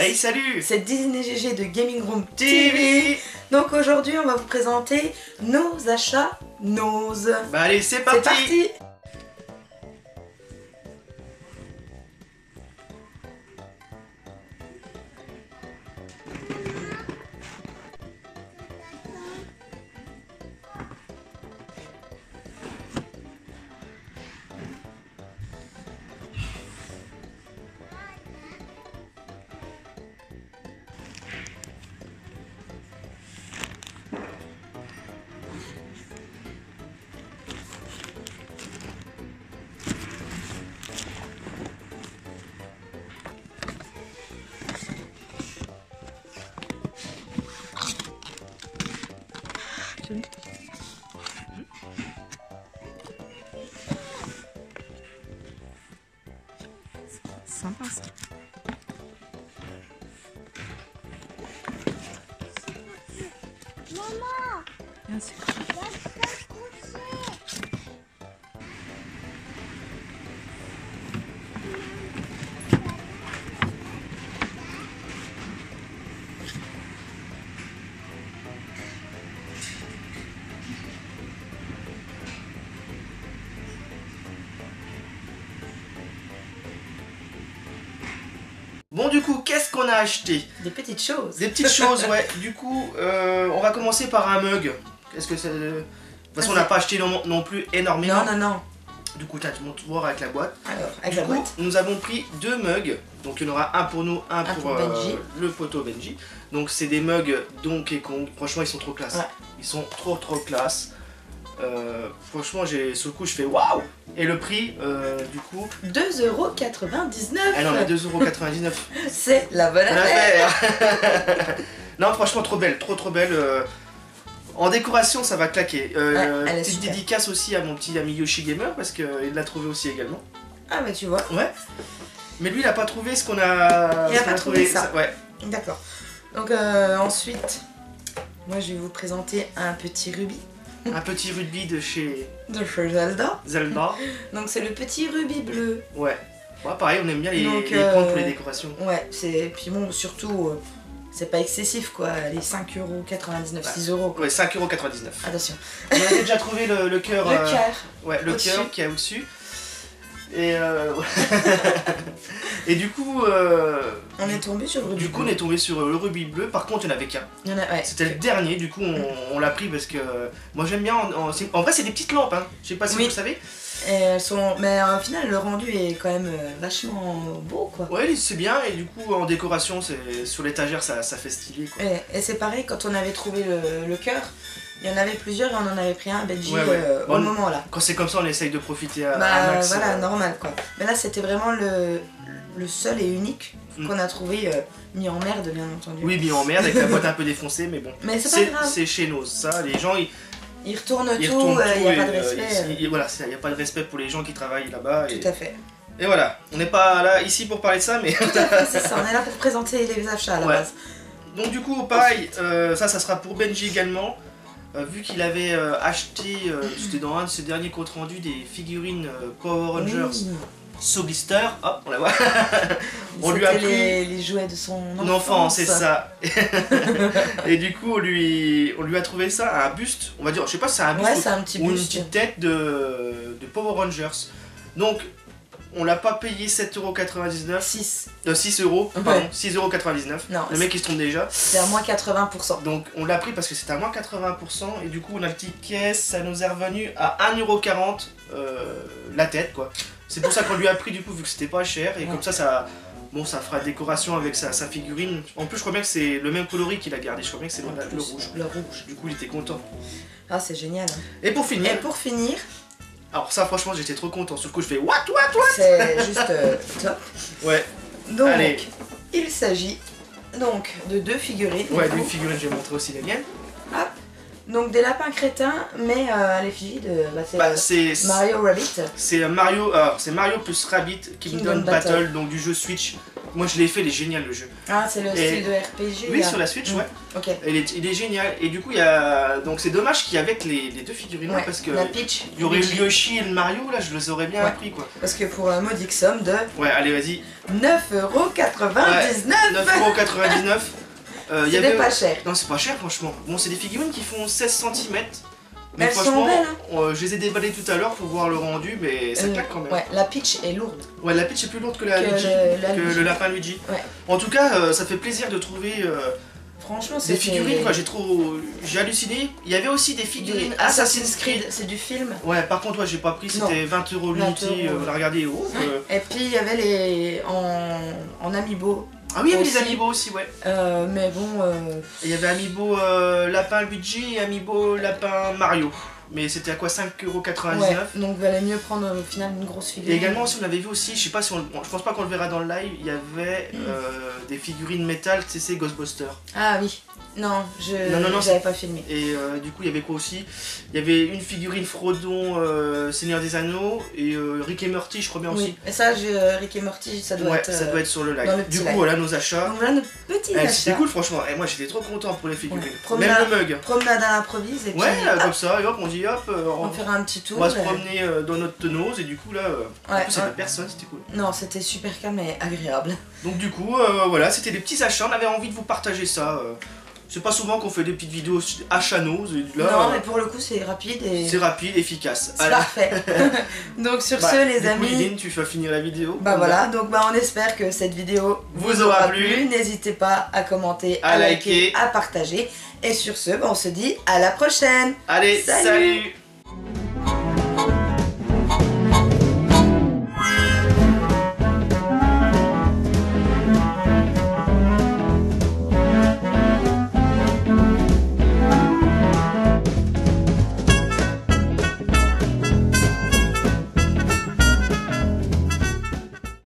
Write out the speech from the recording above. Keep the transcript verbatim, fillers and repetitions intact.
Hey salut. C'est Disney G G de Gaming Room T V. T V. Donc aujourd'hui on va vous présenter nos achats Nose. Bah allez c'est parti. C'est parti. Sympa ça. Maman, Merci. Bon du coup qu'est-ce qu'on a acheté? Des petites choses. Des petites choses ouais. Du coup euh, on va commencer par un mug. Qu'est-ce que c'est? De toute façon on n'a pas acheté non, non plus énormément. Non non non. Du coup tu montres voir avec la boîte. Alors avec Du la coup boîte. nous avons pris deux mugs. Donc il y en aura un pour nous, un, Un pour, pour euh, Benji. le poteau Benji. Donc c'est des mugs Donkey Kong. Franchement ils sont trop classe. Ouais. Ils sont trop trop classe. Euh, franchement j'ai sur le coup je fais waouh. Et le prix euh, du coup deux euros quatre-vingt-dix-neuf. ah non mais deux euros quatre-vingt-dix-neuf. C'est la bonne Bonne affaire. affaire. Non franchement trop belle, trop trop belle. euh, En décoration ça va claquer. Euh, Ouais, elle est petite super. dédicace aussi à mon petit ami Yoshi Gamer parce qu'il l'a trouvé aussi également. Ah bah tu vois. Ouais. Mais lui il a pas trouvé ce qu'on a. Il a ce qu'on pas trouvé ça. Ouais. D'accord. Donc euh, ensuite, moi je vais vous présenter un petit rubis Un petit rugby de chez de chez Zelda. Zelda. Donc c'est le petit rubis bleu. Ouais. Ouais pareil on aime bien les, Donc, les euh, prendre pour les décorations. Ouais, c'est puis bon surtout euh, c'est pas excessif quoi, les cinq euros quatre-vingt-dix-neuf, Bah, six euros quoi. Ouais cinq euros quatre-vingt-dix-neuf. Attention. On avait déjà trouvé le, le cœur. Le euh, cœur. Ouais, le Au-dessus. cœur qui est au-dessus. Et euh... Et du coup, euh... On est tombé sur le rubis du coup, on bleu. est tombé sur le rubis bleu. Par contre, il n'y en avait qu'un. Il y en a, ouais. C'était le dernier. Du coup, on, on l'a pris parce que moi j'aime bien. En, en- c'est- en vrai, c'est des petites lampes. Hein. Je sais pas si Oui. vous le savez. Et elles sont... Mais euh, au final, le rendu est quand même euh, vachement beau quoi. Ouais, c'est bien. Et du coup, en décoration, c'est sur l'étagère, ça, ça fait stylé. Quoi. Et, et c'est pareil, quand on avait trouvé le, le cœur, il y en avait plusieurs et on en avait pris un, Benji, Ouais, ouais. euh, Bon, au moment là. Quand c'est comme ça, on essaye de profiter à, à Bah max. voilà, euh, normal quoi. Mais là, c'était vraiment le, le seul et unique Mm. qu'on a trouvé euh, mis en merde, bien entendu. Oui, bien en merde avec la boîte un peu défoncée, mais bon. Mais c'est pas C'est grave. c'est chez nous. Ça, les gens, ils. Ils retournent Ils tout, retournent il n'y a tout pas de et, euh, respect. ici, euh, et voilà, il n'y a pas de respect pour les gens qui travaillent là-bas. Et, Tout à fait. et voilà, on n'est pas là ici pour parler de ça, mais. Tout à fait, c'est ça. On est là pour présenter les achats à la Ouais. base. Donc du coup, pareil, euh, ça, ça sera pour Benji également. Euh, vu qu'il avait euh, acheté, euh, c'était dans un de ses derniers comptes rendus, des figurines euh, Power Rangers Mmh. So Blister. Hop, on la voit. On lui a C'était pris les, les jouets de son enfance. un enfant, c'est ça. Et du coup, on lui, on lui a trouvé ça, un buste. On va dire, je sais pas si c'est un buste Ouais, ou- c'est un petit ou une buste. petite tête de, de Power Rangers. Donc, on l'a pas payé sept euros quatre-vingt-dix-neuf, six. euh, six euros, pardon, Ouais. six euros quatre-vingt-dix-neuf. Non, Le mec il se trompe déjà. c'est à moins quatre-vingts pour cent. Donc on l'a pris parce que c'était à moins quatre-vingts pour cent et du coup on a le ticket, ça nous est revenu à un euro quarante euh, la tête quoi. C'est pour ça qu'on lui a pris du coup vu que c'était pas cher et Ouais. comme ça ça bon ça fera décoration avec sa, sa figurine. En plus je crois bien que c'est le même coloris qu'il a gardé, je crois bien que c'est le, En le plus, rouge. Le rouge. Du coup il était content. Ah, c'est génial. hein. Et pour finir, Et pour finir, alors ça franchement j'étais trop content, sur le coup je fais what what what. c'est juste euh, top. Ouais, Donc, Allez. il s'agit donc de deux figurines. ouais du d'une coup. figurine je vais montrer aussi les miennes. Hop. Donc des lapins crétins, mais euh, à l'effigie de bah, c'est, Bah euh, c'est Mario Rabbit. c'est Mario, alors c'est Mario plus Rabbit Kingdom, Kingdom Battle. Battle. donc du jeu Switch Moi je l'ai fait, il est génial le jeu. Ah, c'est le Et- style de R P G. Oui, là. sur la Switch, Mm. ouais. Ok. Il est, il est génial. Et du coup, il y a. Donc c'est dommage qu'il y avait que les, les deux figurines là Ouais, parce que. la Peach. Il y aurait eu Luigi. Yoshi et le Mario, là je les aurais bien Ouais. appris quoi. Parce que pour un modique somme de Ouais, allez, vas-y. neuf euros quatre-vingt-dix-neuf. neuf euros quatre-vingt-dix-neuf. Euh, il y C'était avait- pas cher. Non, c'est pas cher franchement. Bon, c'est des figurines qui font seize centimètres. Mais Elles sont franchement, belles, euh, je les ai déballées tout à l'heure pour voir le rendu, mais ça Euh, claque quand même. Ouais, la Peach est lourde. Ouais, la Peach est plus lourde que la Que Luigi, le- la que Luigi. le lapin Luigi. Ouais. En tout cas, euh, ça fait plaisir de trouver euh, Franchement, des c'est figurines. Quoi, j'ai trop, j'ai halluciné. Il y avait aussi des figurines Assassin's Creed. C'est du film. Ouais, par contre, ouais, j'ai pas pris. Non. C'était vingt euros vingt l'unité. euros. Euh, la regardez. Oh, euh. Et puis il y avait les en, en amiibo. Ah oui, il y avait Aussi. les amiibo aussi, ouais. Euh, mais bon, euh, Et il y avait amiibo euh, lapin Luigi et amiibo lapin Mario. Mais c'était à quoi, cinq euros ouais. quatre-vingt-dix-neuf. Donc valait mieux prendre au final une grosse Et figurine. également, si on avait vu aussi, je sais pas si on, bon, je pense pas qu'on le verra dans le live, il y avait euh, des figurines métal, tu sais, c'est Ghostbusters. Ah oui. Non, je Non, non, non, j'avais pas filmé. Et euh, du coup, il y avait quoi aussi? Il y avait une figurine Frodon, euh, Seigneur des Anneaux, et euh, Rick et Morty, je crois bien aussi. Oui. Et ça, j'ai euh, Rick et Morty, ça doit Ouais, être. ça euh, doit être sur le live. dans le petit Du coup, live. voilà nos achats. Donc voilà nos petits Eh, C'était achats. cool, franchement. Et moi, j'étais trop content pour les figurines. Ouais. Même Promenade. le mug. Promenade à l'improvise et puis Ouais, euh, hop, comme ça, et hop, on dit hop, euh, on on, va faire un petit tour. on va se et- promener euh, dans notre tenose, et du coup, là, euh, en Ouais, plus, il y avait ouais. personne, c'était cool. Non, c'était super calme et agréable. Donc du coup, euh, voilà, c'était des petits achats, on avait envie de vous partager ça. euh. C'est pas souvent qu'on fait des petites vidéos achanoses, et là, non, euh, mais pour le coup, c'est rapide et c'est rapide, efficace. c'est Allez. parfait. Donc sur Bah, ce, les du coup, amis. Lydine, tu vas finir la vidéo. Bah voilà, donc bah on espère que cette vidéo Vous aura plu. N'hésitez pas à commenter, À à liker, liker. à partager. Et sur ce, bah, on se dit à la prochaine. Allez, Salut. salut.